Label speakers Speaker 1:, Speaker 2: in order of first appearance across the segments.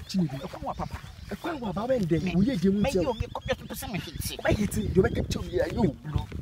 Speaker 1: Chinedu.
Speaker 2: Papa.
Speaker 1: Kwaku baba ende. We ye game with you. Why hit it? You make a chum here, you.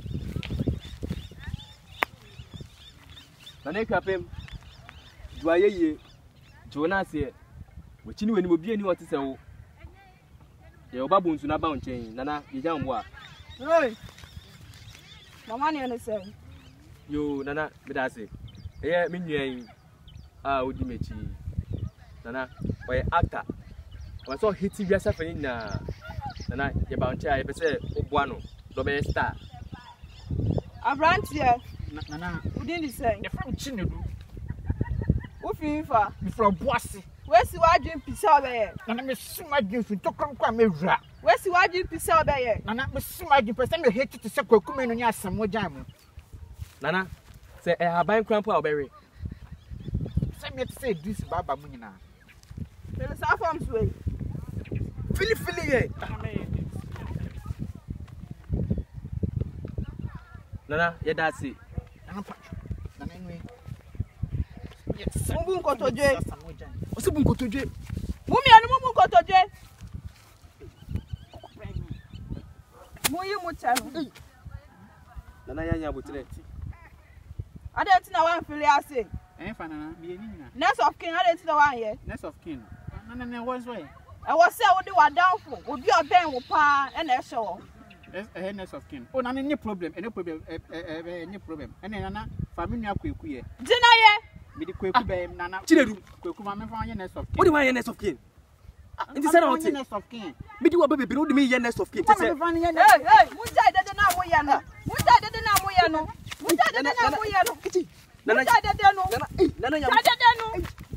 Speaker 3: Nana kapem. Do I ye? Jonas here. Which you will be any what is a your baboons in a bound chain. Nana, you young boy.
Speaker 4: Hey. No money on the same.
Speaker 3: You, Nana, but I say, eh, mean, would you Nana, by actor. I saw hitting yourself in Nana, your bound chair, I say, Obuano, the star.
Speaker 4: I ran here.
Speaker 2: Nana,
Speaker 4: who didn't say?
Speaker 2: The from Chinedu.
Speaker 4: Who fever?
Speaker 2: From Bossy.
Speaker 4: Where's the wajin pizza there?
Speaker 2: Nana, Miss Sumagin to come Camera.
Speaker 4: Where's the wajin pizza there?
Speaker 2: Nana, Miss Sumagin, person you hate to say Kwaku and Asamoah jam.
Speaker 3: Nana, say, I have buying cramp berry.
Speaker 2: Send me to say this Baba Munina.
Speaker 4: There is a farm's way.
Speaker 3: Philly. Nana, yeah, that's it.
Speaker 2: Nana, anyway.
Speaker 4: Yes, Mumu Kotoje.
Speaker 3: What's a bunko to Jay?
Speaker 4: Mummy and Mumu Kotoje. Muyu Mutan.
Speaker 3: Nana, Yanya, would let.
Speaker 4: I don't know one Philly. I say. Nest of king, I didn't know one yet.
Speaker 2: Nest of kin. Nana, was way.
Speaker 4: I was saying, what do I downfall? Would be a bang with pa and a show.
Speaker 2: A nest of kin. Oh, none, any problem, any problem, any problem. And then Nana, family, Kwaku.
Speaker 4: Deny
Speaker 2: Midi Kwaku, Nana,
Speaker 3: Chinedu.
Speaker 2: Kwaku, Mamma, nest of kin.
Speaker 3: What do I nest of kin? It is a
Speaker 2: nest of kin.
Speaker 3: Bid you a baby, below me, nest of kin.
Speaker 4: hey, Muta didn't know Moyano. Muta didn't know Moyano. Muta didn't know Moyano.
Speaker 3: Nana,
Speaker 4: Nana,